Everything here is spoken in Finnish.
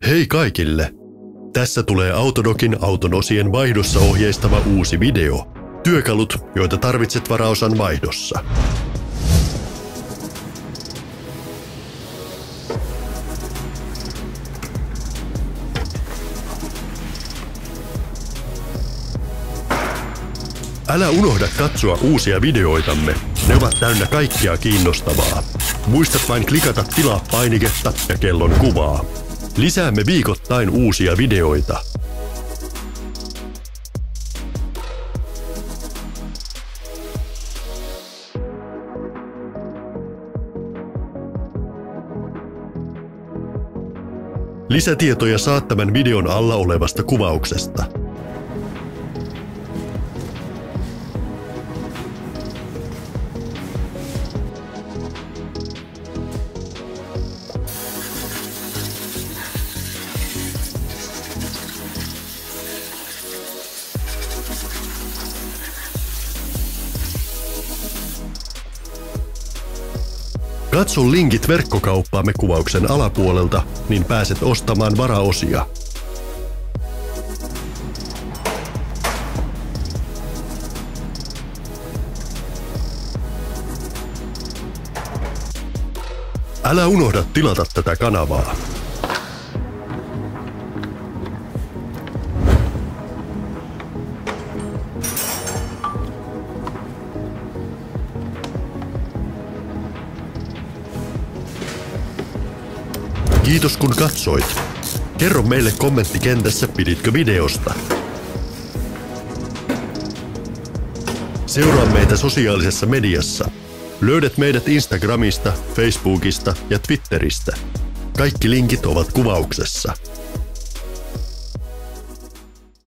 Hei kaikille! Tässä tulee Autodocin auton osien vaihdossa ohjeistava uusi video. Työkalut, joita tarvitset varaosan vaihdossa. Älä unohda katsoa uusia videoitamme. Ne ovat täynnä kaikkea kiinnostavaa. Muista vain klikata tilaa painiketta ja kellon kuvaa. Lisäämme viikoittain uusia videoita. Lisätietoja saat tämän videon alla olevasta kuvauksesta. Katso linkit verkkokauppaamme kuvauksen alapuolelta, niin pääset ostamaan varaosia. Älä unohda tilata tätä kanavaa. Kiitos kun katsoit. Kerro meille kommenttikentässä, piditkö videosta. Seuraa meitä sosiaalisessa mediassa. Löydät meidät Instagramista, Facebookista ja Twitteristä. Kaikki linkit ovat kuvauksessa.